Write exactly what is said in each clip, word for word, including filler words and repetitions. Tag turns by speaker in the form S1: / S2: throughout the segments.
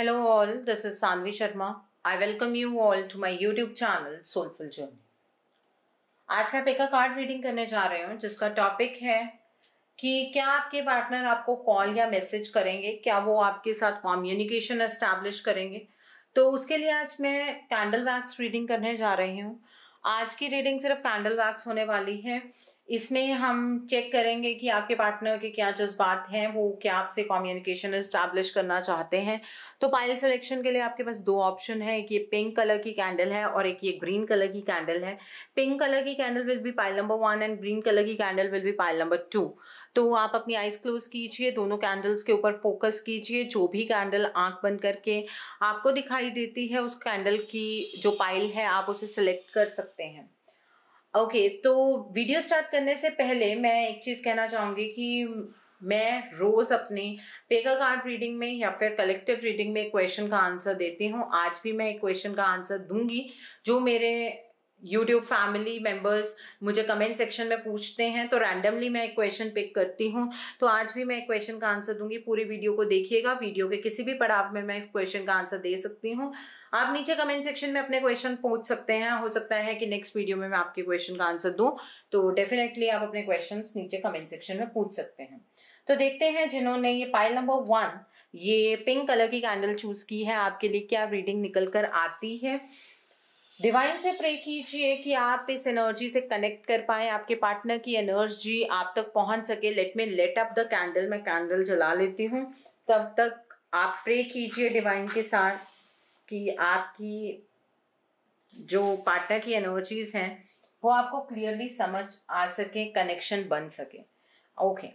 S1: Hello all, this is Sanvi Sharma. I welcome you all to my YouTube channel Soulful Journey. आज मैं pick a card reading करने जा रही हूँ जिसका टॉपिक है कि क्या आपके पार्टनर आपको कॉल या मैसेज करेंगे, क्या वो आपके साथ कम्युनिकेशन एस्टैब्लिश करेंगे। तो उसके लिए आज मैं कैंडल वैक्स रीडिंग करने जा रही हूँ। आज की रीडिंग सिर्फ कैंडल वैक्स होने वाली है। इसमें हम चेक करेंगे कि आपके पार्टनर के क्या जज्बात हैं, वो क्या आपसे कम्युनिकेशन एस्टैब्लिश करना चाहते हैं। तो पाइल सिलेक्शन के लिए आपके पास दो ऑप्शन है, एक ये पिंक कलर की कैंडल है और एक ये ग्रीन कलर की कैंडल है। पिंक कलर की candle will be pile number one and green colour की candle will be pile number two. तो आप अपनी आइज क्लोज कीजिए, दोनों कैंडल्स के ऊपर फोकस कीजिए। जो भी कैंडल आंख बंद करके आपको दिखाई देती है उस कैंडल की जो पाइल है आप उसे सिलेक्ट कर सकते हैं। ओके okay, तो वीडियो स्टार्ट करने से पहले मैं एक चीज कहना चाहूंगी कि मैं रोज अपनी पिक अ कार्ड रीडिंग में या फिर कलेक्टिव रीडिंग में एक क्वेश्चन का आंसर देती हूँ। आज भी मैं एक क्वेश्चन का आंसर दूंगी जो मेरे यूट्यूब फैमिली मेंबर्स मुझे कमेंट सेक्शन में पूछते हैं। तो रैंडमली मैं एक क्वेश्चन पिक करती हूँ। तो आज भी मैं एक क्वेश्चन का आंसर दूंगी। पूरी वीडियो को देखिएगा, वीडियो के किसी भी पड़ाव में मैं इस क्वेश्चन का आंसर दे सकती हूँ। आप नीचे कमेंट सेक्शन में अपने क्वेश्चन पूछ सकते हैं। हो सकता है कि नेक्स्ट वीडियो में मैं आपके क्वेश्चन का आंसर दूं, तो डेफिनेटली आप अपने क्वेश्चन नीचे कमेंट सेक्शन में पूछ सकते हैं। तो देखते हैं जिन्होंने ये पाइल नंबर वन ये पिंक कलर की कैंडल चूज की है, आपके लिए क्या रीडिंग निकल कर आती है। डिवाइन से प्रे कीजिए कि आप इस एनर्जी से कनेक्ट कर पाए, आपके पार्टनर की एनर्जी आप तक पहुंच सके। Let me let up the candle. मैं कैंडल जला लेती हूँ, तब तक आप प्रे कीजिए डिवाइन के साथ कि आपकी जो पार्टनर की एनर्जीज हैं वो आपको क्लियरली समझ आ सके, कनेक्शन बन सके। Okay,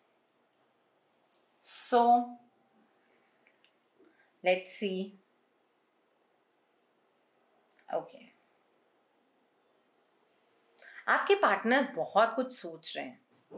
S1: so let's see. Okay, आपके पार्टनर बहुत कुछ सोच रहे हैं,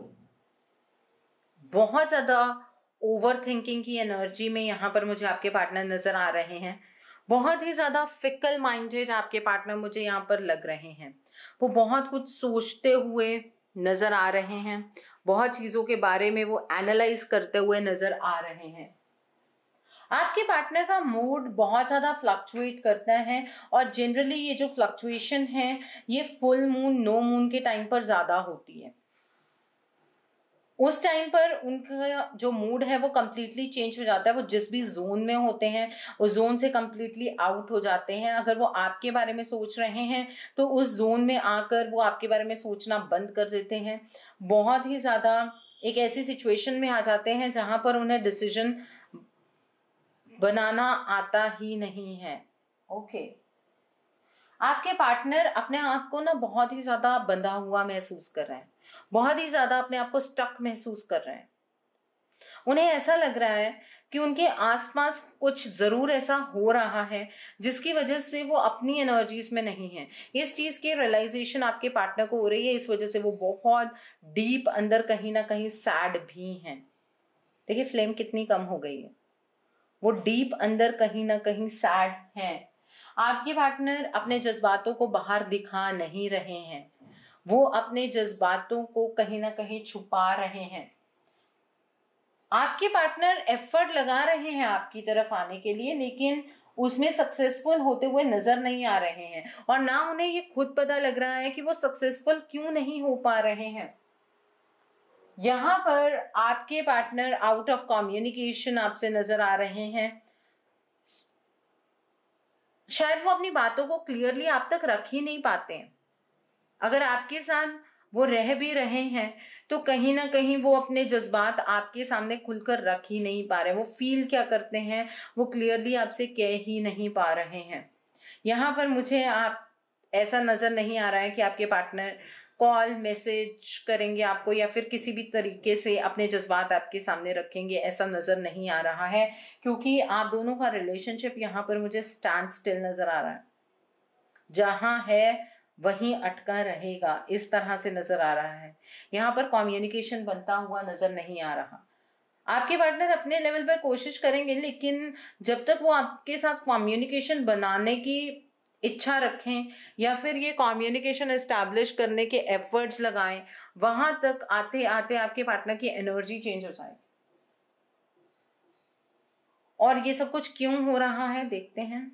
S1: बहुत ज्यादा ओवर थिंकिंग की एनर्जी में यहां पर मुझे आपके पार्टनर नजर आ रहे हैं। बहुत ही ज्यादा फिकल माइंडेड आपके पार्टनर मुझे यहाँ पर लग रहे हैं। वो बहुत कुछ सोचते हुए नजर आ रहे हैं, बहुत चीजों के बारे में वो एनालाइज करते हुए नजर आ रहे हैं। आपके पार्टनर का मूड बहुत ज्यादा फ्लक्चुएट करता है और जनरली ये जो फ्लक्चुएशन है ये फुल मून नो मून के टाइम पर ज्यादा होती है। उस टाइम पर उनका जो मूड है वो कम्प्लीटली चेंज हो जाता है। वो जिस भी जोन में होते हैं उस जोन से कम्प्लीटली आउट हो जाते हैं। अगर वो आपके बारे में सोच रहे हैं तो उस जोन में आकर वो आपके बारे में सोचना बंद कर देते हैं। बहुत ही ज्यादा एक ऐसी सिचुएशन में आ जाते हैं जहां पर उन्हें डिसीजन बनाना आता ही नहीं है। Okay okay. आपके पार्टनर अपने आप को ना बहुत ही ज्यादा बंधा हुआ महसूस कर रहे हैं, बहुत ही ज्यादा अपने आप को स्टक महसूस कर रहे हैं। उन्हें ऐसा लग रहा है कि उनके आसपास कुछ जरूर ऐसा हो रहा है जिसकी वजह से वो अपनी एनर्जीज में नहीं है। इस चीज की रियलाइजेशन आपके पार्टनर को हो रही है। इस वजह से वो बहुत डीप अंदर कहीं ना कहीं सैड भी हैं। देखिए फ्लेम कितनी कम हो गई है। वो डीप अंदर कहीं ना कहीं सैड हैं। आपके पार्टनर अपने जज्बातों को बाहर दिखा नहीं रहे हैं, वो अपने जज्बातों को कहीं ना कहीं छुपा रहे हैं। आपके पार्टनर एफर्ट लगा रहे हैं आपकी तरफ आने के लिए, लेकिन उसमें सक्सेसफुल होते हुए नजर नहीं आ रहे हैं और ना उन्हें ये खुद पता लग रहा है कि वो सक्सेसफुल क्यों नहीं हो पा रहे हैं। यहां पर आपके पार्टनर आउट ऑफ कम्युनिकेशन आपसे नजर आ रहे हैं। शायद वो अपनी बातों को क्लियरली आप तक रख ही नहीं पाते हैं। अगर आपके साथ वो रह भी रहे हैं तो कहीं ना कहीं वो अपने जज्बात आपके सामने खुलकर रख ही नहीं पा रहे। वो फील क्या करते हैं वो क्लियरली आपसे कह ही नहीं पा रहे हैं। यहाँ पर मुझे आप ऐसा नजर नहीं आ रहा है कि आपके पार्टनर कॉल मैसेज करेंगे आपको या फिर किसी भी तरीके से अपने जज्बात आपके सामने रखेंगे, ऐसा नजर नहीं आ रहा है। क्योंकि आप दोनों का रिलेशनशिप यहाँ पर मुझे स्टैंड स्टिल नजर आ रहा है। जहां है वहीं अटका रहेगा, इस तरह से नजर आ रहा है। यहाँ पर कम्युनिकेशन बनता हुआ नजर नहीं आ रहा। आपके पार्टनर अपने लेवल पर कोशिश करेंगे, लेकिन जब तक वो आपके साथ कम्युनिकेशन बनाने की इच्छा रखें या फिर ये कम्युनिकेशन एस्टैब्लिश करने के एफर्ट्स लगाएं, वहां तक आते आते आपके पार्टनर की एनर्जी चेंज हो जाएगी। और ये सब कुछ क्यों हो रहा है देखते हैं।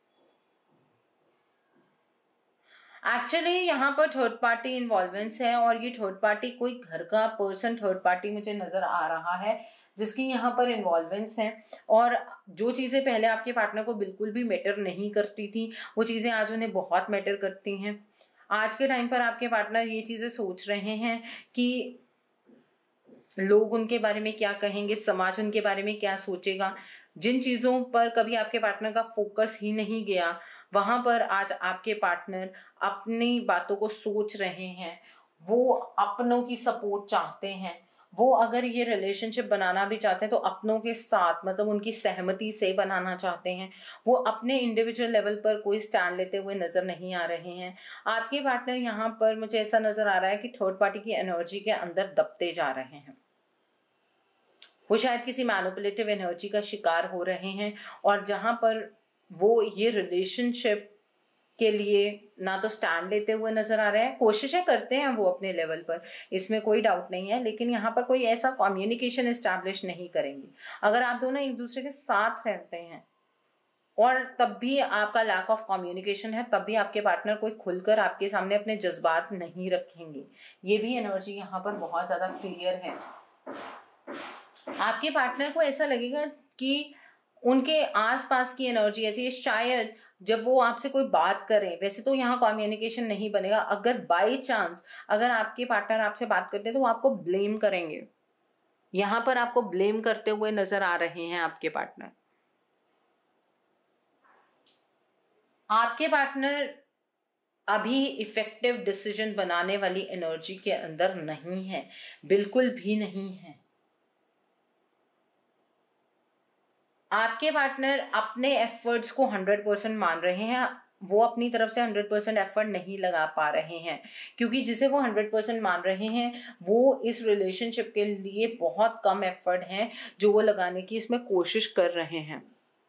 S1: एक्चुअली यहाँ पर थर्ड पार्टी इन्वॉल्वेंस है और ये थर्ड पार्टी कोई घर का पर्सन थर्ड पार्टी मुझे नजर आ रहा है जिसकी यहाँ पर इन्वॉल्वेंस है। और जो चीजें पहले आपके पार्टनर को बिल्कुल भी मैटर नहीं करती थी वो चीजें आज उन्हें बहुत मैटर करती हैं। आज के टाइम पर आपके पार्टनर ये चीजें सोच रहे हैं कि लोग उनके बारे में क्या कहेंगे, समाज उनके बारे में क्या सोचेगा। जिन चीजों पर कभी आपके पार्टनर का फोकस ही नहीं गया वहां पर आज आपके पार्टनर अपनी बातों को सोच रहे हैं। वो अपनों की सपोर्ट चाहते हैं। वो अगर ये रिलेशनशिप बनाना भी चाहते हैं तो अपनों के साथ, मतलब उनकी सहमति से बनाना चाहते हैं। वो अपने इंडिविजुअल लेवल पर कोई स्टैंड लेते हुए नजर नहीं आ रहे हैं। आपके पार्टनर यहाँ पर मुझे ऐसा नजर आ रहा है कि थर्ड पार्टी की एनर्जी के अंदर दबते जा रहे हैं। वो शायद किसी मैनिपुलेटिव एनर्जी का शिकार हो रहे हैं और जहां पर वो ये रिलेशनशिप के लिए ना तो स्टैंड लेते हुए नजर आ रहे हैं, कोशिशें करते हैं वो अपने लेवल पर, इसमें कोई डाउट नहीं है, लेकिन यहाँ पर कोई ऐसा कम्युनिकेशन एस्टैब्लिश नहीं करेंगे। अगर आप दोनों एक दूसरे के साथ रहते हैं और तब भी आपका लैक ऑफ कम्युनिकेशन है, तब भी आपके पार्टनर कोई खुलकर आपके सामने अपने जज्बात नहीं रखेंगे। ये भी एनर्जी यहाँ पर बहुत ज्यादा क्लियर है। आपके पार्टनर को ऐसा लगेगा कि उनके आसपास की एनर्जी ऐसी है, शायद जब वो आपसे कोई बात करें, वैसे तो यहाँ कम्युनिकेशन नहीं बनेगा, अगर बाय चांस अगर आपके पार्टनर आपसे बात करते हैं तो वो आपको ब्लेम करेंगे। यहाँ पर आपको ब्लेम करते हुए नजर आ रहे हैं आपके पार्टनर। आपके पार्टनर अभी इफेक्टिव डिसीजन बनाने वाली एनर्जी के अंदर नहीं है, बिल्कुल भी नहीं है। आपके पार्टनर अपने एफर्ट्स को हंड्रेड परसेंट मान रहे हैं। वो अपनी तरफ से हंड्रेड परसेंट एफर्ट नहीं लगा पा रहे हैं क्योंकि जिसे वो हंड्रेड परसेंट मान रहे हैं वो इस रिलेशनशिप के लिए बहुत कम एफर्ट है जो वो लगाने की इसमें कोशिश कर रहे हैं।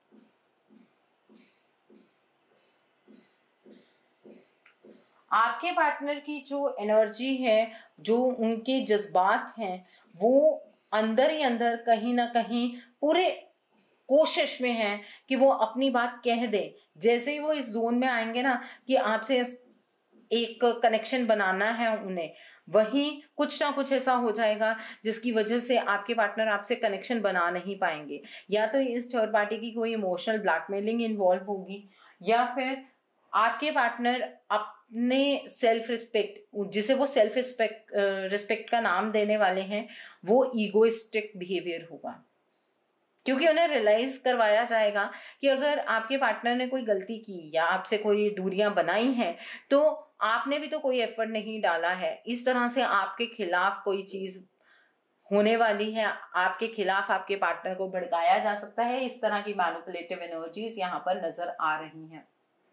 S1: आपके पार्टनर की जो एनर्जी है, जो उनके जज्बात हैं, वो अंदर ही अंदर कहीं ना कहीं पूरे कोशिश में है कि वो अपनी बात कह दे। जैसे ही वो इस जोन में आएंगे ना कि आपसे एक कनेक्शन बनाना है उन्हें, वहीं कुछ ना कुछ ऐसा हो जाएगा जिसकी वजह से आपके पार्टनर आपसे कनेक्शन बना नहीं पाएंगे। या तो इस थर्ड पार्टी की कोई इमोशनल ब्लैकमेलिंग इन्वॉल्व होगी या फिर आपके पार्टनर अपने सेल्फ रिस्पेक्ट, जिसे वो सेल्फ रिस्पेक्ट रिस्पेक्ट का नाम देने वाले हैं, वो ईगोइस्टिक बिहेवियर होगा। क्योंकि उन्हें रियलाइज करवाया जाएगा कि अगर आपके पार्टनर ने कोई गलती की या आपसे कोई दूरियां बनाई हैं तो आपने भी तो कोई एफर्ट नहीं डाला है। इस तरह से आपके खिलाफ कोई चीज होने वाली है, आपके खिलाफ आपके पार्टनर को भड़काया जा सकता है। इस तरह की मैनिपुलेटिव एनर्जीज यहाँ पर नजर आ रही हैं।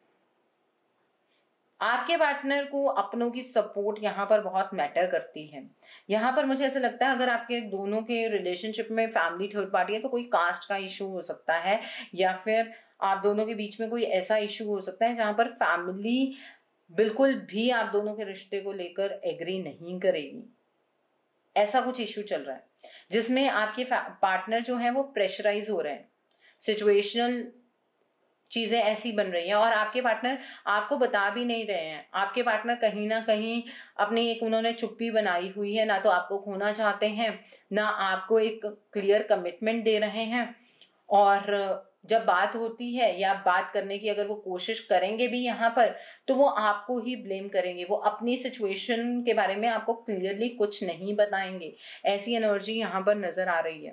S1: आपके पार्टनर को अपनों की सपोर्ट यहाँ पर बहुत मैटर करती है। यहाँ पर मुझे ऐसा लगता है अगर आपके दोनों के रिलेशनशिप में फैमिली थर्ड पार्टी है तो कोई कास्ट का इशू हो सकता है या फिर आप दोनों के बीच में कोई ऐसा इशू हो सकता है जहां पर फैमिली बिल्कुल भी आप दोनों के रिश्ते को लेकर एग्री नहीं करेगी। ऐसा कुछ इशू चल रहा है जिसमें आपके पार्टनर जो है वो प्रेशराइज हो रहे हैं, सिचुएशनल चीजें ऐसी बन रही हैं और आपके पार्टनर आपको बता भी नहीं रहे हैं। आपके पार्टनर कहीं ना कहीं अपनी एक उन्होंने चुप्पी बनाई हुई है, ना तो आपको खोना चाहते हैं ना आपको एक क्लियर कमिटमेंट दे रहे हैं। और जब बात होती है या बात करने की अगर वो कोशिश करेंगे भी यहाँ पर तो वो आपको ही ब्लेम करेंगे। वो अपनी सिचुएशन के बारे में आपको क्लियरली कुछ नहीं बताएंगे। ऐसी एनर्जी यहाँ पर नजर आ रही है।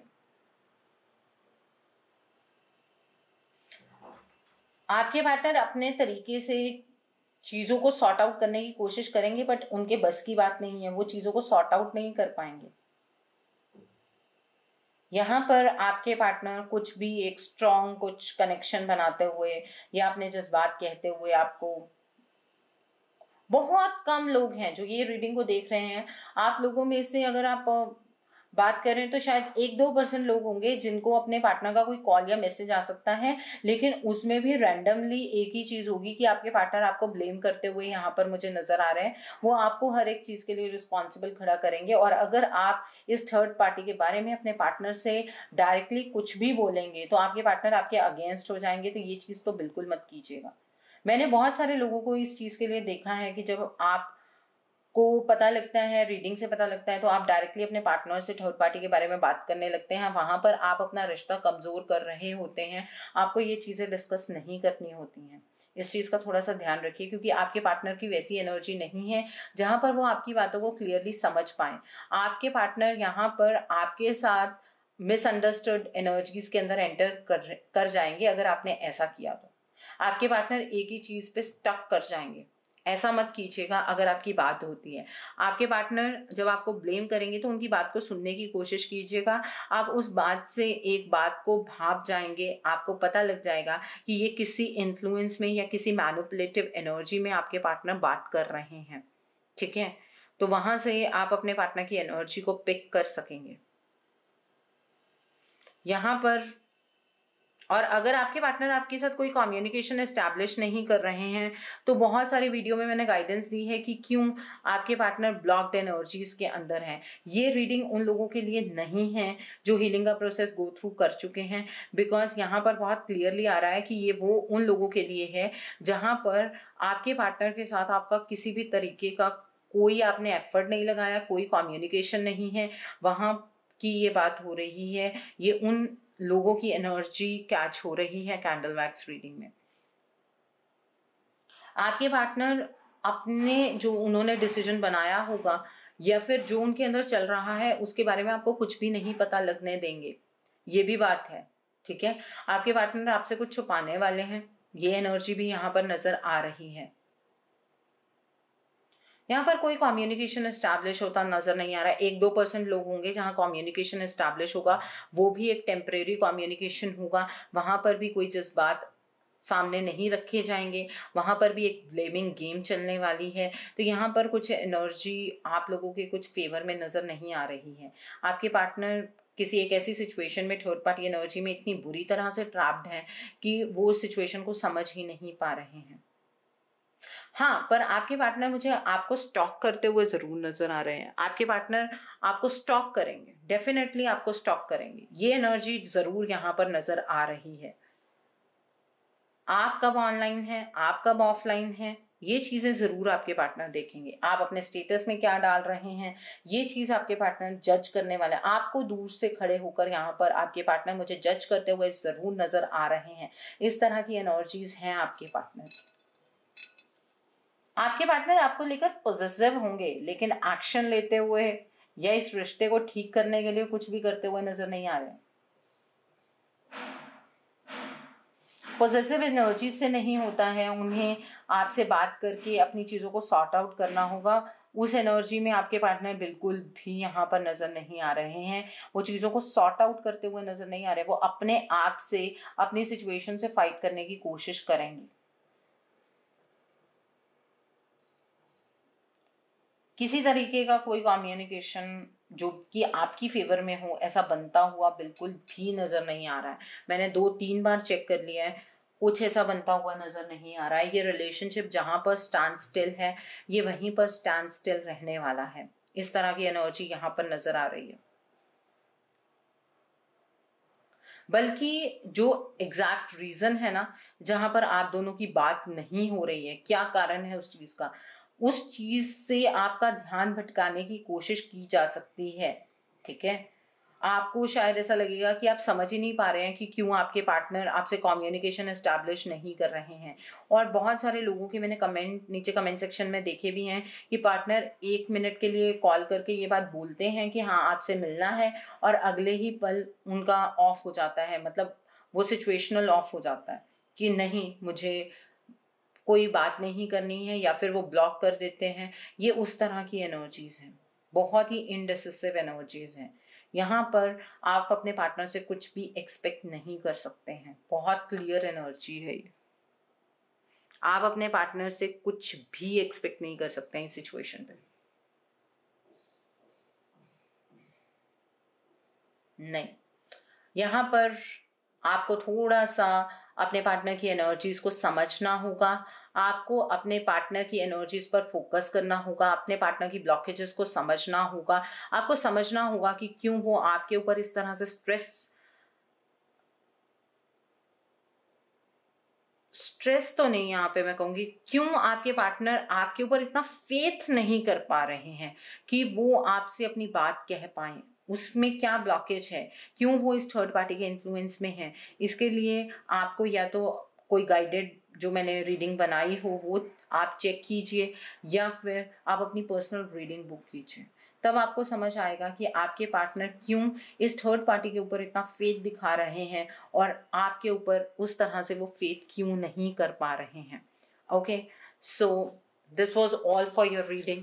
S1: आपके पार्टनर अपने तरीके से चीजों को सॉर्ट आउट करने की कोशिश करेंगे बट उनके बस की बात नहीं है, वो चीजों को सॉर्ट आउट नहीं कर पाएंगे। यहाँ पर आपके पार्टनर कुछ भी एक स्ट्रॉन्ग कुछ कनेक्शन बनाते हुए या अपने जज्बात कहते हुए आपको, बहुत कम लोग हैं जो ये रीडिंग को देख रहे हैं। आप लोगों में से अगर आप बात करें तो शायद एक दो परसेंट लोग होंगे जिनको अपने पार्टनर का कोई कॉल या मैसेज आ सकता है, लेकिन उसमें भी रैंडमली एक ही चीज होगी कि आपके पार्टनर आपको ब्लेम करते हुए यहाँ पर मुझे नजर आ रहे हैं। वो आपको हर एक चीज के लिए रिस्पॉन्सिबल खड़ा करेंगे, और अगर आप इस थर्ड पार्टी के बारे में अपने पार्टनर से डायरेक्टली कुछ भी बोलेंगे तो आपके पार्टनर आपके अगेंस्ट हो जाएंगे। तो ये चीज तो बिल्कुल मत कीजिएगा। मैंने बहुत सारे लोगों को इस चीज के लिए देखा है कि जब आप को पता लगता है, रीडिंग से पता लगता है, तो आप डायरेक्टली अपने पार्टनर से थर्ड पार्टी के बारे में बात करने लगते हैं। वहां पर आप अपना रिश्ता कमजोर कर रहे होते हैं। आपको ये चीजें डिस्कस नहीं करनी होती हैं। इस चीज का थोड़ा सा ध्यान रखिए, क्योंकि आपके पार्टनर की वैसी एनर्जी नहीं है जहां पर वो आपकी बातों को क्लियरली समझ पाए। आपके पार्टनर यहाँ पर आपके साथ मिसअंडरस्टूड एनर्जीज के अंदर एंटर कर कर जाएंगे। अगर आपने ऐसा किया तो आपके पार्टनर एक ही चीज पे स्टक कर जाएंगे। ऐसा मत कीजिएगा। अगर आपकी बात होती है, आपके पार्टनर जब आपको ब्लेम करेंगे तो उनकी बात को सुनने की कोशिश कीजिएगा। आप उस बात से एक बात को भाप जाएंगे। आपको पता लग जाएगा कि ये किसी इन्फ्लुएंस में या किसी मैनिपुलेटिव एनर्जी में आपके पार्टनर बात कर रहे हैं। ठीक है, तो वहां से आप अपने पार्टनर की एनर्जी को पिक कर सकेंगे यहाँ पर। और अगर आपके पार्टनर आपके साथ कोई कम्युनिकेशन एस्टैब्लिश नहीं कर रहे हैं तो बहुत सारी वीडियो में मैंने गाइडेंस दी है कि क्यों आपके पार्टनर ब्लॉक्ड एनर्जीज के अंदर हैं। ये रीडिंग उन लोगों के लिए नहीं है जो हीलिंग का प्रोसेस गो थ्रू कर चुके हैं, बिकॉज यहाँ पर बहुत क्लियरली आ रहा है कि ये वो उन लोगों के लिए है जहाँ पर आपके पार्टनर के साथ आपका किसी भी तरीके का कोई आपने एफर्ट नहीं लगाया, कोई कम्युनिकेशन नहीं है। वहाँ की ये बात हो रही है, ये उन लोगों की एनर्जी कैच हो रही है कैंडल वैक्स रीडिंग में। आपके पार्टनर अपने जो उन्होंने डिसीजन बनाया होगा या फिर जो उनके अंदर चल रहा है उसके बारे में आपको कुछ भी नहीं पता लगने देंगे। ये भी बात है। ठीक है, आपके पार्टनर आपसे कुछ छुपाने वाले हैं। ये एनर्जी भी यहाँ पर नजर आ रही है। यहाँ पर कोई कम्युनिकेशन एस्टैब्लिश होता नजर नहीं आ रहा है। एक दो परसेंट लोग होंगे जहाँ कम्युनिकेशन एस्टैब्लिश होगा, वो भी एक टेम्परेरी कम्युनिकेशन होगा। वहां पर भी कोई जज्बात सामने नहीं रखे जाएंगे, वहां पर भी एक ब्लेमिंग गेम चलने वाली है। तो यहाँ पर कुछ एनर्जी आप लोगों के कुछ फेवर में नजर नहीं आ रही है। आपके पार्टनर किसी एक ऐसी सिचुएशन में थर्ड पार्टी एनर्जी में इतनी बुरी तरह से ट्रैप्ड है कि वो सिचुएशन को समझ ही नहीं पा रहे हैं। हाँ, पर आपके पार्टनर मुझे आपको स्टॉक करते हुए जरूर नजर आ रहे हैं। आपके पार्टनर आपको स्टॉक करेंगे, डेफिनेटली आपको स्टॉक करेंगे। ये एनर्जी जरूर यहाँ पर नजर आ रही है। आप कब ऑनलाइन हैं, आप कब ऑफलाइन हैं, ये चीजें जरूर आपके पार्टनर देखेंगे। आप अपने स्टेटस में क्या डाल रहे हैं, ये चीज आपके पार्टनर जज करने वाले हैं। आपको दूर से खड़े होकर यहाँ पर आपके पार्टनर मुझे जज करते हुए जरूर नजर आ रहे हैं। इस तरह की एनर्जीज हैं आपके पार्टनर। आपके पार्टनर आपको लेकर पॉजिटिव होंगे, लेकिन एक्शन लेते हुए या इस रिश्ते को ठीक करने के लिए कुछ भी करते हुए नजर नहीं आ रहे। पॉजिटिव एनर्जी से नहीं होता है, उन्हें आपसे बात करके अपनी चीजों को सॉर्ट आउट करना होगा। उस एनर्जी में आपके पार्टनर बिल्कुल भी यहाँ पर नजर नहीं आ रहे हैं। वो चीजों को सॉर्ट आउट करते हुए नजर नहीं आ रहे। वो अपने आप से अपनी सिचुएशन से फाइट करने की कोशिश करेंगे। किसी तरीके का कोई कम्युनिकेशन जो कि आपकी फेवर में हो ऐसा बनता हुआ बिल्कुल भी नजर नहीं आ रहा है। मैंने दो तीन बार चेक कर लिया है, कुछ ऐसा बनता हुआ नजर नहीं आ रहा है। ये रिलेशनशिप जहां पर स्टैंड स्टिल है, ये वहीं पर स्टैंड स्टिल रहने वाला है। इस तरह की एनर्जी यहाँ पर नजर आ रही है। बल्कि जो एग्जैक्ट रीजन है ना जहां पर आप दोनों की बात नहीं हो रही है, क्या कारण है उस चीज का, उस चीज से आपका ध्यान भटकाने की कोशिश की जा सकती है। ठीक है, आपको शायद ऐसा लगेगा कि आप समझ ही नहीं पा रहे हैं कि क्यों आपके पार्टनर आपसे कम्युनिकेशन एस्टैब्लिश नहीं कर रहे हैं। और बहुत सारे लोगों के मैंने कमेंट नीचे कमेंट सेक्शन में देखे भी हैं कि पार्टनर एक मिनट के लिए कॉल करके ये बात बोलते हैं कि हाँ आपसे मिलना है, और अगले ही पल उनका ऑफ हो जाता है। मतलब वो सिचुएशनल ऑफ हो जाता है कि नहीं मुझे कोई बात नहीं करनी है, या फिर वो ब्लॉक कर देते हैं। ये उस तरह की एनर्जीज हैं, बहुत ही इनडिसिसिव एनर्जीज हैं। यहाँ पर आप अपने पार्टनर से कुछ भी एक्सपेक्ट नहीं कर सकते हैं। बहुत क्लियर एनर्जी है ये। आप अपने पार्टनर से कुछ भी एक्सपेक्ट नहीं कर सकते हैं इस सिचुएशन पे। नहीं, यहाँ पर आपको थोड़ा सा अपने पार्टनर की एनर्जीज को समझना होगा, आपको अपने पार्टनर की एनर्जीज पर फोकस करना होगा, अपने पार्टनर की ब्लॉकेजेस को समझना होगा, आपको समझना होगा कि क्यों वो आपके ऊपर इस तरह से स्ट्रेस स्ट्रेस तो नहीं, यहाँ पे मैं कहूंगी क्यों आपके पार्टनर आपके ऊपर इतना फेथ नहीं कर पा रहे हैं कि वो आपसे अपनी बात कह पाए, उसमें क्या ब्लॉकेज है, क्यों वो इस थर्ड पार्टी के इन्फ्लुएंस में है। इसके लिए आपको या तो कोई गाइडेड जो मैंने रीडिंग बनाई हो वो आप चेक कीजिए, या फिर आप अपनी पर्सनल रीडिंग बुक कीजिए, तब आपको समझ आएगा कि आपके पार्टनर क्यों इस थर्ड पार्टी के ऊपर इतना फेथ दिखा रहे हैं और आपके ऊपर उस तरह से वो फेथ क्यों नहीं कर पा रहे हैं। Okay, so this was all for your reading.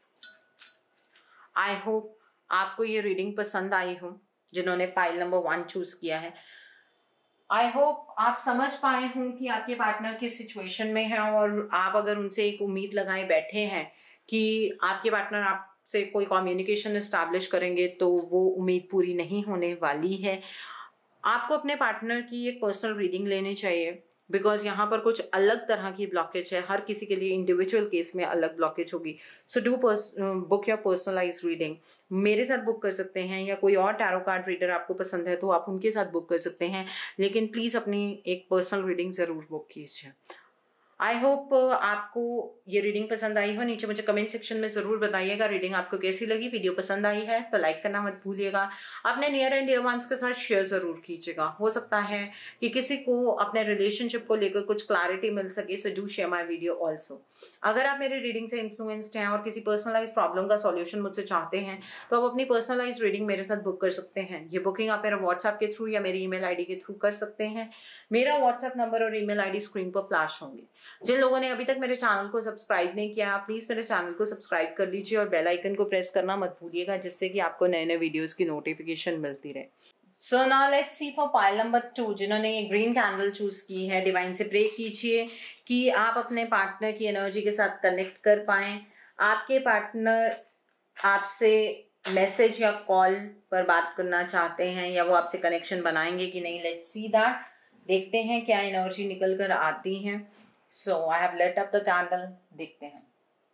S1: I hope आपको ये रीडिंग पसंद आई हो, जिन्होंने पाइल नंबर वन चूज किया है। आई होप आप समझ पाए हों कि आपके पार्टनर किस सिचुएशन में है, और आप अगर उनसे एक उम्मीद लगाए बैठे हैं कि आपके पार्टनर आपसे कोई कम्युनिकेशन एस्टैब्लिश करेंगे, तो वो उम्मीद पूरी नहीं होने वाली है। आपको अपने पार्टनर की एक पर्सनल रीडिंग लेनी चाहिए, बिकॉज यहाँ पर कुछ अलग तरह की ब्लॉकेज है, हर किसी के लिए इंडिविजुअल केस में अलग ब्लॉकेज होगी। So do book your personalise reading. मेरे साथ बुक कर सकते हैं, या कोई और टैरो कार्ड रीडर आपको पसंद है तो आप उनके साथ बुक कर सकते हैं, लेकिन प्लीज अपनी एक पर्सनल रीडिंग जरूर बुक कीजिए। आई होप आपको ये रीडिंग पसंद आई हो। नीचे मुझे कमेंट सेक्शन में जरूर बताइएगा रीडिंग आपको कैसी लगी। वीडियो पसंद आई है तो लाइक करना मत भूलिएगा, अपने नियर एंड डियर वंस के साथ शेयर जरूर कीजिएगा। हो सकता है कि किसी को अपने रिलेशनशिप को लेकर कुछ क्लैरिटी मिल सके, so do share my video also. अगर आप मेरी रीडिंग से इन्फ्लुएंस्ड हैं और किसी पर्सनलाइज प्रॉब्लम का सॉल्यूशन मुझसे चाहते हैं, तो आप अपनी पर्सनलाइज रीडिंग मेरे साथ बुक कर सकते हैं। ये बुकिंग आप मेरा व्हाट्सएप के थ्रू या मेरी ईमेल आईडी के थ्रू कर सकते हैं। मेरा व्हाट्सएप नंबर और ईमेल आईडी स्क्रीन पर फ्लैश होंगे। जिन लोगों ने अभी तक मेरे चैनल को सब्सक्राइब नहीं किया, प्लीज मेरे चैनल को सब्सक्राइब कर लीजिए और बेल आइकन को प्रेस करना मत भूलिएगा, जिससे कि आपको नए नए वीडियोस की नोटिफिकेशन मिलती रहे। So now let's see for pile number two, जिन्होंने ये ग्रीन कैंडल चूज की है। डिवाइन से प्रे कीजिए कि आप अपने पार्टनर की एनर्जी के साथ कनेक्ट कर पाए। आपके पार्टनर आपसे मैसेज या कॉल पर बात करना चाहते हैं, या वो आपसे कनेक्शन बनाएंगे कि नहीं। Let's see that. देखते हैं क्या एनर्जी निकल कर आती है। So I have let up the candle. देखते हैं।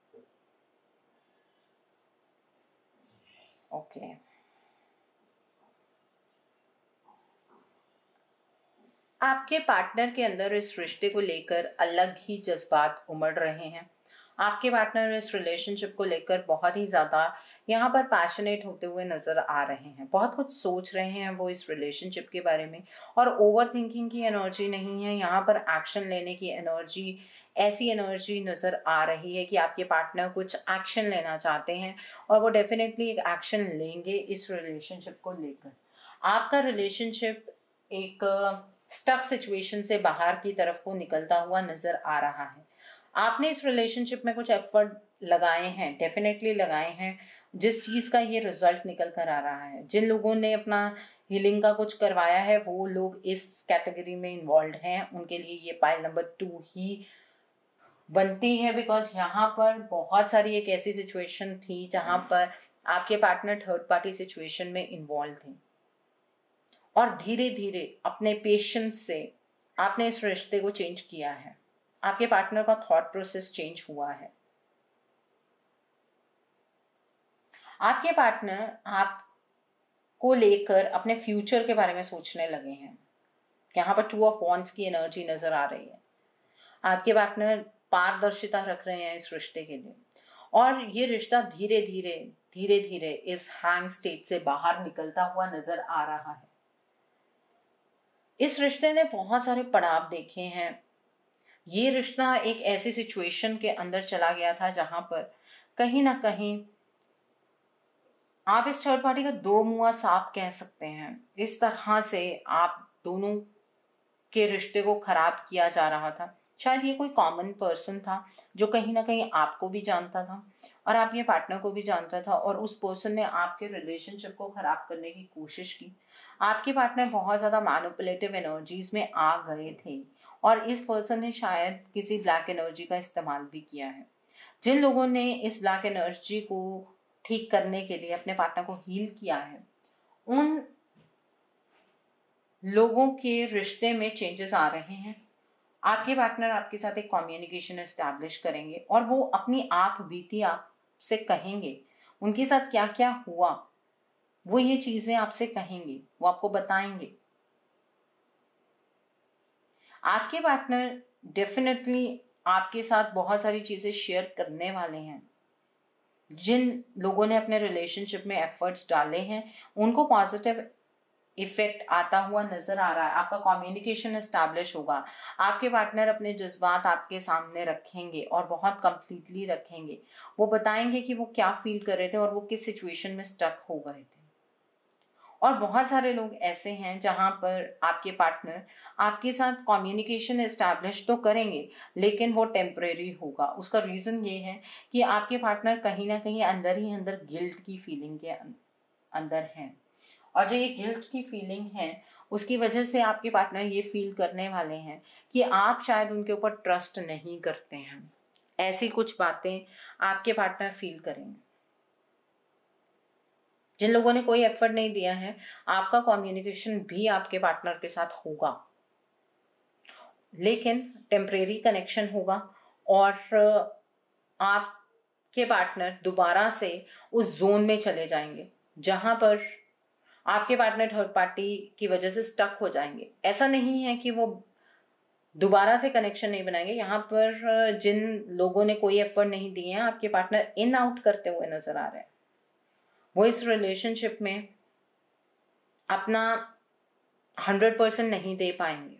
S1: Okay okay. आपके पार्टनर के अंदर इस रिश्ते को लेकर अलग ही जज्बात उमड़ रहे हैं। आपके पार्टनर इस रिलेशनशिप को लेकर बहुत ही ज़्यादा यहाँ पर पैशनेट होते हुए नज़र आ रहे हैं। बहुत कुछ सोच रहे हैं वो इस रिलेशनशिप के बारे में, और ओवर थिंकिंग की एनर्जी नहीं है यहाँ पर, एक्शन लेने की एनर्जी, ऐसी एनर्जी नज़र आ रही है कि आपके पार्टनर कुछ एक्शन लेना चाहते हैं, और वो डेफिनेटली एक एक्शन लेंगे इस रिलेशनशिप को लेकर। आपका रिलेशनशिप एक स्टक सिचुएशन से बाहर की तरफ को निकलता हुआ नज़र आ रहा है। आपने इस रिलेशनशिप में कुछ एफर्ट लगाए हैं, डेफिनेटली लगाए हैं, जिस चीज़ का ये रिजल्ट निकल कर आ रहा है। जिन लोगों ने अपना हीलिंग का कुछ करवाया है वो लोग इस कैटेगरी में इन्वॉल्व हैं, उनके लिए ये पाइल नंबर टू ही बनती है, बिकॉज यहाँ पर बहुत सारी एक ऐसी सिचुएशन थी जहाँ पर आपके पार्टनर थर्ड पार्टी सिचुएशन में इन्वॉल्व थे, और धीरे धीरे अपने पेशेंस से आपने इस रिश्ते को चेंज किया है। आपके पार्टनर का थॉट प्रोसेस चेंज हुआ है। आपके पार्टनर आपको लेकर अपने फ्यूचर के बारे में सोचने लगे हैं। यहाँ पर टू ऑफ वॉन्ड्स की एनर्जी नजर आ रही है। आपके पार्टनर पारदर्शिता रख रहे हैं इस रिश्ते के लिए, और ये रिश्ता धीरे धीरे धीरे धीरे इस हैंग स्टेट से बाहर निकलता हुआ नजर आ रहा है। इस रिश्ते ने बहुत सारे पड़ाव देखे हैं। ये रिश्ता एक ऐसी सिचुएशन के अंदर चला गया था जहां पर कहीं ना कहीं आप इस थर्ड पार्टी का दो मुंहा साफ कह सकते हैं। इस तरह से आप दोनों के रिश्ते को खराब किया जा रहा था। शायद ये कोई कॉमन पर्सन था जो कहीं ना कहीं आपको भी जानता था और आपके पार्टनर को भी जानता था, और उस पर्सन ने आपके रिलेशनशिप को खराब करने की कोशिश की। आपके पार्टनर बहुत ज़्यादा मैनिपुलेटिव एनर्जीज में आ गए थे, और इस पर्सन ने शायद किसी ब्लैक एनर्जी का इस्तेमाल भी किया है। जिन लोगों ने इस ब्लैक एनर्जी को ठीक करने के लिए अपने पार्टनर को हील किया है, उन लोगों के रिश्ते में चेंजेस आ रहे हैं। आपके पार्टनर आपके साथ एक कम्युनिकेशन एस्टैब्लिश करेंगे और वो अपनी आप बीती आपसे कहेंगे, उनके साथ क्या क्या हुआ वो ये चीजें आपसे कहेंगे, वो आपको बताएंगे। आपके पार्टनर डेफिनेटली आपके साथ बहुत सारी चीजें शेयर करने वाले हैं। जिन लोगों ने अपने रिलेशनशिप में एफर्ट्स डाले हैं उनको पॉजिटिव इफेक्ट आता हुआ नजर आ रहा है। आपका कम्युनिकेशन एस्टैब्लिश होगा। आपके पार्टनर अपने जज्बात आपके सामने रखेंगे और बहुत कंप्लीटली रखेंगे। वो बताएंगे कि वो क्या फील कर रहे थे और वो किस सिचुएशन में स्टक हो गए थे। और बहुत सारे लोग ऐसे हैं जहां पर आपके पार्टनर आपके साथ कम्युनिकेशन एस्टैब्लिश तो करेंगे लेकिन वो टेम्परेरी होगा। उसका रीज़न ये है कि आपके पार्टनर कहीं ना कहीं अंदर ही अंदर गिल्ट की फीलिंग के अंदर हैं, और जो ये गिल्ट की फीलिंग है उसकी वजह से आपके पार्टनर ये फील करने वाले हैं कि आप शायद उनके ऊपर ट्रस्ट नहीं करते हैं। ऐसी कुछ बातें आपके पार्टनर फील करेंगे। जिन लोगों ने कोई एफर्ट नहीं दिया है, आपका कम्युनिकेशन भी आपके पार्टनर के साथ होगा लेकिन टेम्परेरी कनेक्शन होगा और आपके पार्टनर दोबारा से उस जोन में चले जाएंगे जहां पर आपके पार्टनर थर्ड पार्टी की वजह से स्टक हो जाएंगे। ऐसा नहीं है कि वो दोबारा से कनेक्शन नहीं बनाएंगे। यहाँ पर जिन लोगों ने कोई एफर्ट नहीं दिए हैं, आपके पार्टनर इन आउट करते हुए नजर आ रहे हैं। वो इस रिलेशनशिप में अपना हंड्रेड परसेंट नहीं दे पाएंगे।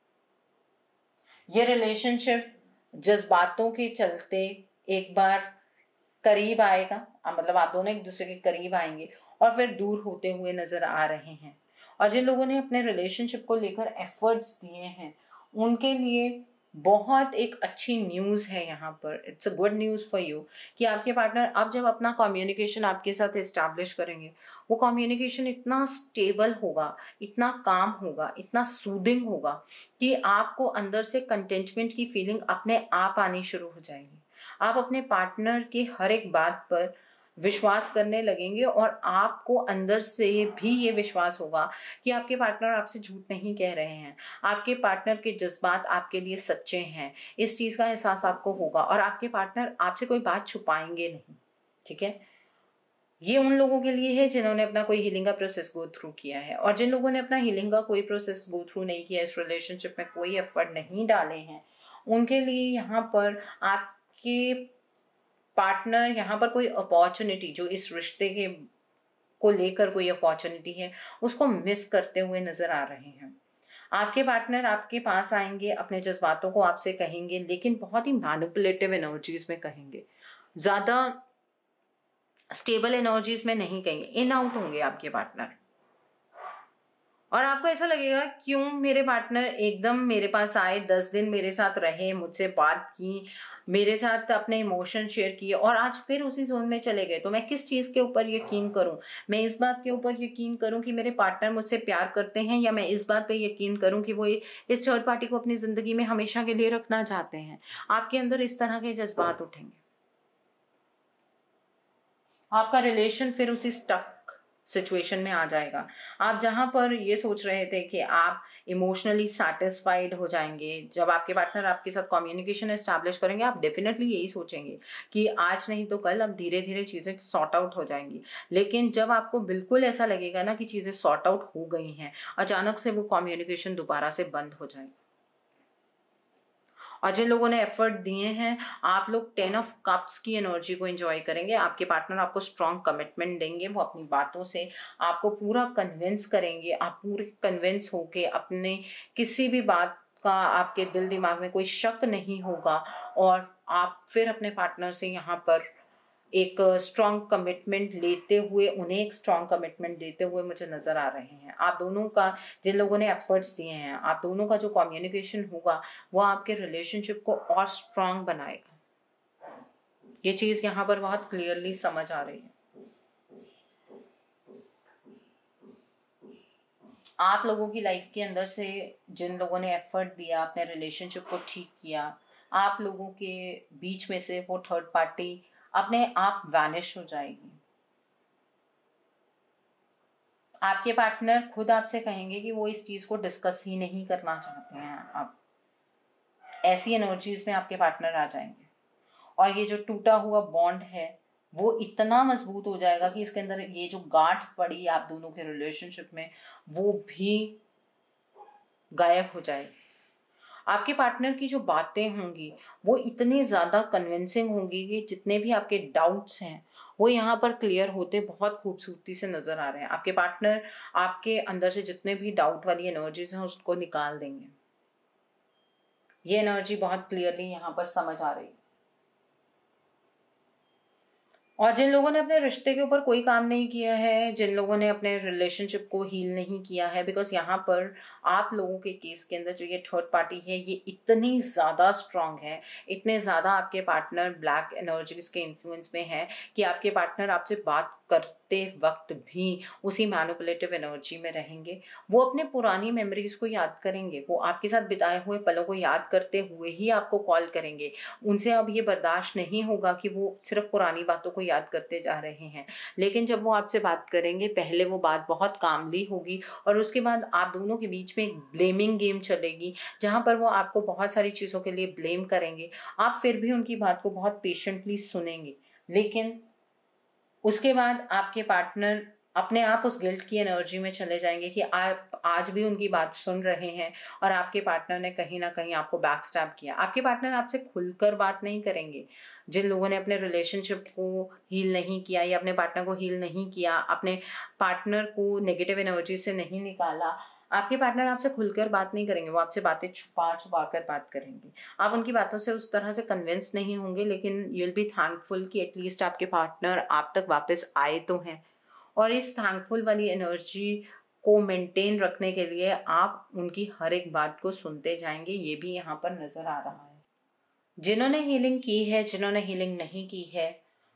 S1: ये रिलेशनशिप जज्बातों के चलते एक बार करीब आएगा, मतलब आप दोनों एक दूसरे के करीब आएंगे और फिर दूर होते हुए नजर आ रहे हैं। और जिन लोगों ने अपने रिलेशनशिप को लेकर एफर्ट्स दिए हैं उनके लिए बहुत एक अच्छी न्यूज़ है यहाँ पर। It's a good news for you कि आपके पार्टनर अब जब अपना कम्युनिकेशन आपके साथ इस्टेब्लिश करेंगे, वो कम्युनिकेशन इतना स्टेबल होगा, इतना काम होगा, इतना सूदिंग होगा कि आपको अंदर से कंटेंटमेंट की फीलिंग अपने आप आनी शुरू हो जाएगी। आप अपने पार्टनर की हर एक बात पर विश्वास करने लगेंगे और आपको अंदर से भी ये विश्वास होगा कि आपके पार्टनर आपसे झूठ नहीं कह रहे हैं। आपके पार्टनर के जज्बात आपके लिए सच्चे हैं, इस चीज़ का एहसास आपको होगा और आपके पार्टनर आपसे कोई बात छुपाएंगे नहीं। ठीक है, ये उन लोगों के लिए है जिन्होंने अपना कोई हीलिंग का प्रोसेस गो थ्रू किया है। और जिन लोगों ने अपना हीलिंग का कोई प्रोसेस गो थ्रू नहीं किया, इस रिलेशनशिप में कोई एफर्ट नहीं डाले हैं, उनके लिए यहाँ पर आपके पार्टनर यहाँ पर कोई अपॉर्चुनिटी, जो इस रिश्ते के को लेकर कोई अपॉर्चुनिटी है, उसको मिस करते हुए नजर आ रहे हैं। आपके पार्टनर आपके पास आएंगे, अपने जज्बातों को आपसे कहेंगे लेकिन बहुत ही मैनिपुलेटिव एनर्जीज में कहेंगे, ज्यादा स्टेबल एनर्जीज में नहीं कहेंगे। इन आउट होंगे आपके पार्टनर और आपको ऐसा लगेगा क्यों मेरे पार्टनर एकदम मेरे पास आए, दस दिन मेरे साथ रहे, मुझसे बात की, मेरे साथ अपने इमोशन शेयर किए और आज फिर उसी जोन में चले गए। तो मैं किस चीज़ के ऊपर यकीन करूं? मैं इस बात के ऊपर यकीन करूं कि मेरे पार्टनर मुझसे प्यार करते हैं, या मैं इस बात पे यकीन करूं कि वो इस थर्ड पार्टी को अपनी जिंदगी में हमेशा के लिए रखना चाहते हैं? आपके अंदर इस तरह के जज्बात उठेंगे। आपका रिलेशन फिर उसी स्टक सिचुएशन में आ जाएगा। आप जहां पर ये सोच रहे थे कि आप इमोशनली सेटिस्फाइड हो जाएंगे जब आपके पार्टनर आपके साथ कम्युनिकेशन एस्टैब्लिश करेंगे, आप डेफिनेटली यही सोचेंगे कि आज नहीं तो कल अब धीरे धीरे चीज़ें सॉर्ट आउट हो जाएंगी। लेकिन जब आपको बिल्कुल ऐसा लगेगा ना कि चीज़ें सॉर्ट आउट हो गई हैं, अचानक से वो कम्युनिकेशन दोबारा से बंद हो जाएगा। और जिन लोगों ने एफर्ट दिए हैं, आप लोग टेन ऑफ कप्स की एनर्जी को एंजॉय करेंगे। आपके पार्टनर आपको स्ट्रॉन्ग कमिटमेंट देंगे, वो अपनी बातों से आपको पूरा कन्विंस करेंगे। आप पूरे कन्विंस होके अपने किसी भी बात का आपके दिल दिमाग में कोई शक नहीं होगा और आप फिर अपने पार्टनर से यहाँ पर एक स्ट्रॉन्ग कमिटमेंट लेते हुए, उन्हें एक स्ट्रॉन्ग कमिटमेंट देते हुए मुझे नजर आ रहे हैं। आप दोनों का, जिन लोगों ने एफर्ट्स दिए हैं, आप दोनों का जो कम्युनिकेशन होगा वो आपके रिलेशनशिप को और स्ट्रॉन्ग बनाएगा। ये चीज यहाँ पर बहुत क्लियरली समझ आ रही है। आप लोगों की लाइफ के अंदर से जिन लोगों ने एफर्ट दिया, अपने रिलेशनशिप को ठीक किया, आप लोगों के बीच में से वो थर्ड पार्टी अपने आप वैनिश हो जाएगी। आपके पार्टनर खुद आपसे कहेंगे कि वो इस चीज़ को डिस्कस ही नहीं करना चाहते हैं। आप ऐसी एनर्जीज में आपके पार्टनर आ जाएंगे और ये जो टूटा हुआ बॉन्ड है वो इतना मजबूत हो जाएगा कि इसके अंदर ये जो गांठ पड़ी आप दोनों के रिलेशनशिप में वो भी गायब हो जाएगी। आपके पार्टनर की जो बातें होंगी वो इतनी ज़्यादा कन्विंसिंग होंगी कि जितने भी आपके डाउट्स हैं वो यहाँ पर क्लियर होते बहुत खूबसूरती से नज़र आ रहे हैं। आपके पार्टनर आपके अंदर से जितने भी डाउट वाली एनर्जीज हैं उसको निकाल देंगे। ये एनर्जी बहुत क्लियरली यहाँ पर समझ आ रही है। और जिन लोगों ने अपने रिश्ते के ऊपर कोई काम नहीं किया है, जिन लोगों ने अपने रिलेशनशिप को हील नहीं किया है, बिकॉज यहाँ पर आप लोगों के केस के अंदर जो ये थर्ड पार्टी है ये इतनी ज़्यादा स्ट्रांग है, इतने ज़्यादा आपके पार्टनर ब्लैक एनर्जीज के इन्फ्लुएंस में है कि आपके पार्टनर आपसे बात करते वक्त भी उसी मैनिपुलेटिव एनर्जी में रहेंगे। वो अपने पुरानी मेमोरीज को याद करेंगे, वो आपके साथ बिताए हुए पलों को याद करते हुए ही आपको कॉल करेंगे। उनसे अब ये बर्दाश्त नहीं होगा कि वो सिर्फ पुरानी बातों को याद करते जा रहे हैं, लेकिन जब वो आपसे बात करेंगे पहले वो बात बहुत कामली होगी और उसके बाद आप दोनों के बीच में एक ब्लेमिंग गेम चलेगी जहां पर वो आपको बहुत सारी चीज़ों के लिए ब्लेम करेंगे। आप फिर भी उनकी बात को बहुत पेशेंटली सुनेंगे, लेकिन उसके बाद आपके पार्टनर अपने आप उस गिल्ट की एनर्जी में चले जाएंगे कि आप आज भी उनकी बात सुन रहे हैं और आपके पार्टनर ने कहीं ना कहीं आपको बैक स्टैब किया। आपके पार्टनर आपसे खुलकर बात नहीं करेंगे। जिन लोगों ने अपने रिलेशनशिप को हील नहीं किया या अपने पार्टनर को हील नहीं किया, अपने पार्टनर को नेगेटिव एनर्जी से नहीं निकाला, आपके पार्टनर आपसे खुलकर बात नहीं करेंगे। वो आपसे बातें छुपा छुपा कर बात करेंगे। आप उनकी बातों से उस तरह से कन्विंस नहीं होंगे, लेकिन यू विल बी थैंकफुल कि एटलीस्ट आपके पार्टनर आप तक वापस आए तो हैं। और इस थैंकफुल वाली एनर्जी को मेंटेन रखने के लिए आप उनकी हर एक बात को सुनते जाएंगे। ये भी यहाँ पर नजर आ रहा है। जिन्होंने हीलिंग की है, जिन्होंने हीलिंग नहीं की है,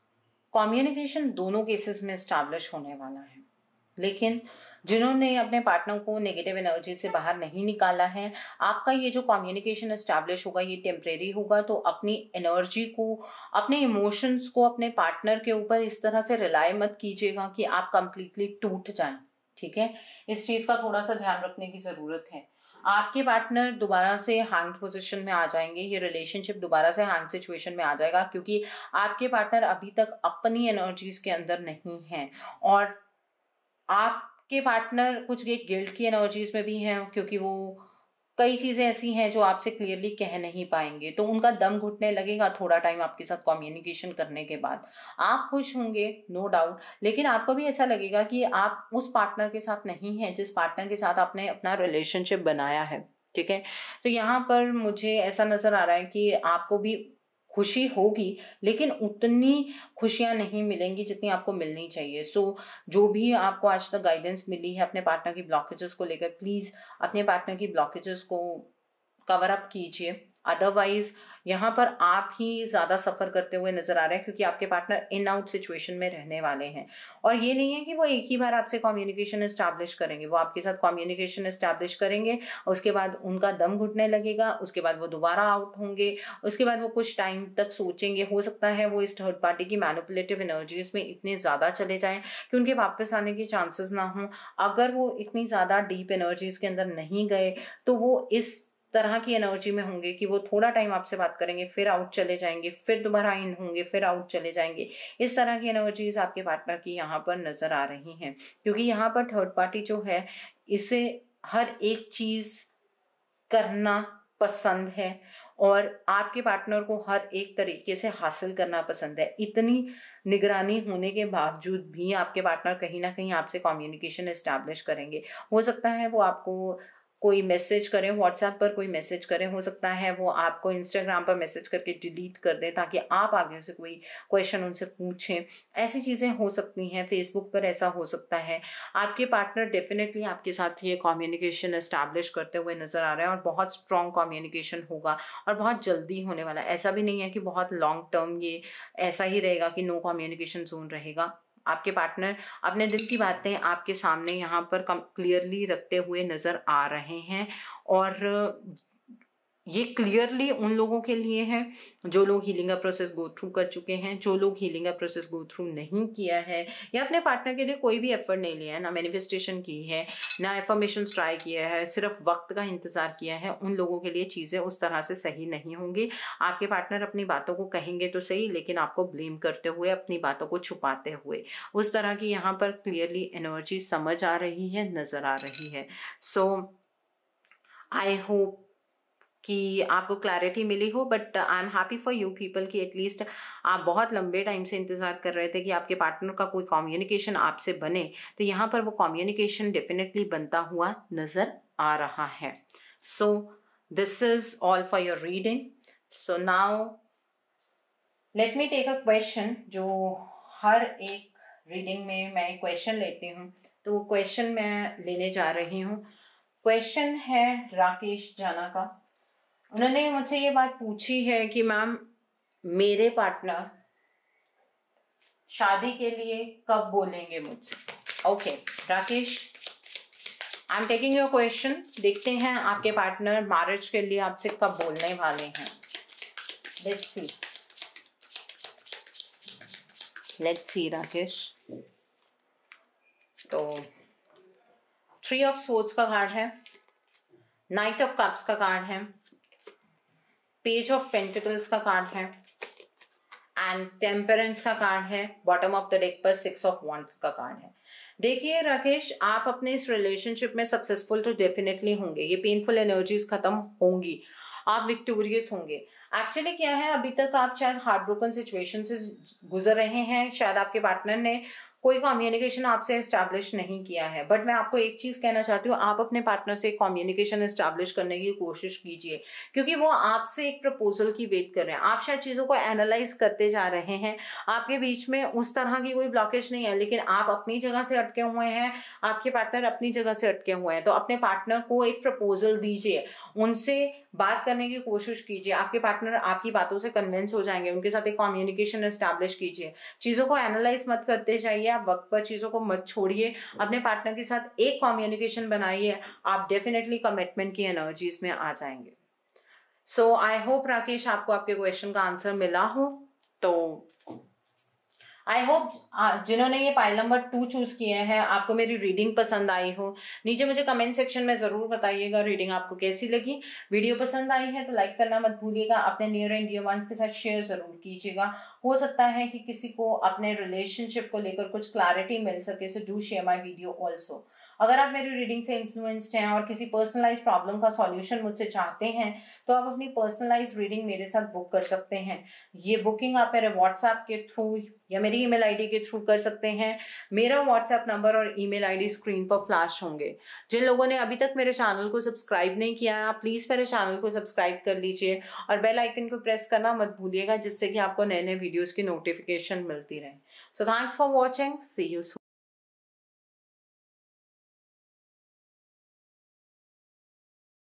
S1: कम्युनिकेशन दोनों केसेस में एस्टैब्लिश होने वाला है। लेकिन जिन्होंने अपने पार्टनर को नेगेटिव एनर्जी से बाहर नहीं निकाला है, आपका ये जो कम्युनिकेशन एस्टैब्लिश होगा ये टेम्परेरी होगा। तो अपनी एनर्जी को, अपने इमोशंस को अपने पार्टनर के ऊपर इस तरह से रिलाई मत कीजिएगा कि आप कंप्लीटली टूट जाएं। ठीक है, इस चीज का थोड़ा सा ध्यान रखने की जरूरत है। आपके पार्टनर दोबारा से हैंग पोजीशन में आ जाएंगे, ये रिलेशनशिप दोबारा से हैंग सिचुएशन में आ जाएगा, क्योंकि आपके पार्टनर अभी तक अपनी एनर्जीज के अंदर नहीं है और आपके पार्टनर कुछ एक गिल्ट की एनर्जीज में भी हैं, क्योंकि वो कई चीजें ऐसी हैं जो आपसे क्लियरली कह नहीं पाएंगे। तो उनका दम घुटने लगेगा थोड़ा टाइम आपके साथ कम्युनिकेशन करने के बाद। आप खुश होंगे नो डाउट, लेकिन आपको भी ऐसा लगेगा कि आप उस पार्टनर के साथ नहीं हैं जिस पार्टनर के साथ आपने अपना रिलेशनशिप बनाया है। ठीक है, तो यहाँ पर मुझे ऐसा नजर आ रहा है कि आपको भी खुशी होगी, लेकिन उतनी खुशियां नहीं मिलेंगी जितनी आपको मिलनी चाहिए। सो so, जो भी आपको आज तक गाइडेंस मिली है अपने पार्टनर की ब्लॉकेजेस को लेकर, प्लीज अपने पार्टनर की ब्लॉकेजेस को कवर अप कीजिए। अदरवाइज यहाँ पर आप ही ज्यादा सफर करते हुए नजर आ रहे हैं, क्योंकि आपके पार्टनर इन आउट सिचुएशन में रहने वाले हैं। और ये नहीं है कि वो एक ही बार आपसे कम्युनिकेशन एस्टैब्लिश करेंगे, वो आपके साथ कम्युनिकेशन एस्टैब्लिश करेंगे, उसके बाद उनका दम घुटने लगेगा, उसके बाद वो दोबारा आउट होंगे, उसके बाद वो कुछ टाइम तक सोचेंगे। हो सकता है वो इस थर्ड पार्टी की मैनिपुलेटिव एनर्जीज में इतने ज्यादा चले जाएं कि उनके वापस आने के चांसेस ना हो। अगर वो इतनी ज्यादा डीप एनर्जीज के अंदर नहीं गए तो वो इस तरह की एनर्जी में होंगे कि वो थोड़ा टाइम आपसे बात करेंगे, फिर आउट चले जाएंगे, फिर दोबारा इन होंगे, फिर आउट चले जाएंगे। इस तरह की एनर्जीज आपके पार्टनर की यहाँ पर नजर आ रही हैं, क्योंकि यहाँ पर थर्ड पार्टी जो है इसे हर एक चीज करना पसंद है और आपके पार्टनर को हर एक तरीके से हासिल करना पसंद है। इतनी निगरानी होने के बावजूद भी आपके पार्टनर कहीं ना कहीं आपसे कम्युनिकेशन एस्टैब्लिश करेंगे। हो सकता है वो आपको कोई मैसेज करें, व्हाट्सएप पर कोई मैसेज करें, हो सकता है वो आपको इंस्टाग्राम पर मैसेज करके डिलीट कर दें ताकि आप आगे से कोई क्वेश्चन उनसे पूछें। ऐसी चीज़ें हो सकती हैं, फेसबुक पर ऐसा हो सकता है। आपके पार्टनर डेफिनेटली आपके साथ ये कम्युनिकेशन एस्टैब्लिश करते हुए नजर आ रहे हैं और बहुत स्ट्रॉन्ग कम्युनिकेशन होगा और बहुत जल्दी होने वाला है। ऐसा भी नहीं है कि बहुत लॉन्ग टर्म ये ऐसा ही रहेगा कि नो कम्युनिकेशन जोन रहेगा। आपके पार्टनर अपने दिल की बातें आपके सामने यहाँ पर क्लियरली रखते हुए नजर आ रहे हैं और ये क्लियरली उन लोगों के लिए है जो लोग हीलिंग का प्रोसेस गो थ्रू कर चुके हैं। जो लोग हीलिंग का प्रोसेस गो थ्रू नहीं किया है या अपने पार्टनर के लिए कोई भी एफर्ट नहीं लिया है, ना मैनिफेस्टेशन की है, ना एफर्मेशंस ट्राई किया है, सिर्फ वक्त का इंतजार किया है, उन लोगों के लिए चीज़ें उस तरह से सही नहीं होंगी। आपके पार्टनर अपनी बातों को कहेंगे तो सही, लेकिन आपको ब्लेम करते हुए, अपनी बातों को छुपाते हुए, उस तरह की यहाँ पर क्लियरली एनर्जी समझ आ रही है, नजर आ रही है। सो आई होप कि आपको क्लैरिटी मिली हो, but I am happy for you people कि एटलीस्ट आप बहुत लंबे टाइम से इंतज़ार कर रहे थे कि आपके पार्टनर का कोई कम्युनिकेशन आपसे बने, तो यहाँ पर वो कम्युनिकेशन डेफिनेटली बनता हुआ नज़र आ रहा है। So this is all for your reading. So now let me take a question. जो हर एक रीडिंग में मैं एक क्वेश्चन लेती हूँ, तो वो क्वेश्चन मैं लेने जा रही हूँ। क्वेश्चन है राकेश जाना का। उन्होंने मुझसे ये बात पूछी है कि मैम मेरे पार्टनर शादी के लिए कब बोलेंगे मुझसे। Okay Rakesh, I am taking your question. देखते हैं आपके पार्टनर मैरिज के लिए आपसे कब बोलने वाले हैं। Let's see let's see Rakesh. तो थ्री ऑफ सोर्ड्स का कार्ड है, नाइट ऑफ कप्स का कार्ड है, पेज ऑफ पेंटिकल्स का कार्ड है एंड टेम्परेंस का कार्ड है। बॉटम ऑफ द डेक पर सिक्स ऑफ वांड्स का कार्ड है। देखिए राकेश, आप अपने इस रिलेशनशिप में सक्सेसफुल तो डेफिनेटली होंगे। ये पेनफुल एनर्जीज खत्म होंगी, आप विक्टोरियस होंगे। एक्चुअली क्या है, अभी तक आप शायद हार्ट ब्रोकन सिचुएशन से गुजर रहे हैं। शायद आपके पार्टनर ने कोई कम्युनिकेशन आपसे एस्टैब्लिश नहीं किया है, बट मैं आपको एक चीज कहना चाहती हूँ, आप अपने पार्टनर से कम्युनिकेशन एस्टैब्लिश करने की कोशिश कीजिए, क्योंकि वो आपसे एक प्रपोजल की वेट कर रहे हैं। आप शायद चीजों को एनालाइज करते जा रहे हैं, आपके बीच में उस तरह की कोई ब्लॉकेज नहीं है, लेकिन आप अपनी जगह से अटके हुए हैं, आपके पार्टनर अपनी जगह से अटके हुए हैं। तो अपने पार्टनर को एक प्रपोजल दीजिए, उनसे बात करने की कोशिश कीजिए। आपके पार्टनर आपकी बातों से कन्विंस हो जाएंगे, उनके साथ एक कम्युनिकेशन एस्टैब्लिश कीजिए। चीजों को एनालाइज मत करते जाइए, आप वक्त पर चीजों को मत छोड़िए, अपने पार्टनर के साथ एक कम्युनिकेशन बनाइए। आप डेफिनेटली कमिटमेंट की एनर्जीज में आ जाएंगे। सो आई होप राकेश आपको आपके क्वेश्चन का आंसर मिला हो। तो आई होप जिन्होंने ये पाइल नंबर टू चूज किए हैं, आपको मेरी रीडिंग पसंद आई हो। नीचे मुझे कमेंट सेक्शन में जरूर बताइएगा रीडिंग आपको कैसी लगी। वीडियो पसंद आई है तो लाइक करना मत भूलिएगा, अपने नियर एंड डियर वंस के साथ शेयर जरूर कीजिएगा। हो सकता है कि किसी को अपने रिलेशनशिप को लेकर कुछ क्लैरिटी मिल सके, so do share my video also. अगर आप मेरी रीडिंग से इन्फ्लुएंस्ड हैं और किसी पर्सनलाइज प्रॉब्लम का सॉल्यूशन मुझसे चाहते हैं, तो आप अपनी पर्सनलाइज रीडिंग मेरे साथ बुक कर सकते हैं। ये बुकिंग आप मेरे व्हाट्सएप के थ्रू या मेरी ईमेल आईडी के थ्रू कर सकते हैं। मेरा व्हाट्सएप नंबर और ईमेल आईडी स्क्रीन पर फ्लैश होंगे। जिन लोगों ने अभी तक मेरे चैनल को सब्सक्राइब नहीं किया है, आप प्लीज मेरे चैनल को सब्सक्राइब कर लीजिए और बेल आइकन को प्रेस करना मत भूलिएगा, जिससे कि आपको नए नए वीडियोस की नोटिफिकेशन मिलती रहे। So thanks for watching, see you soon.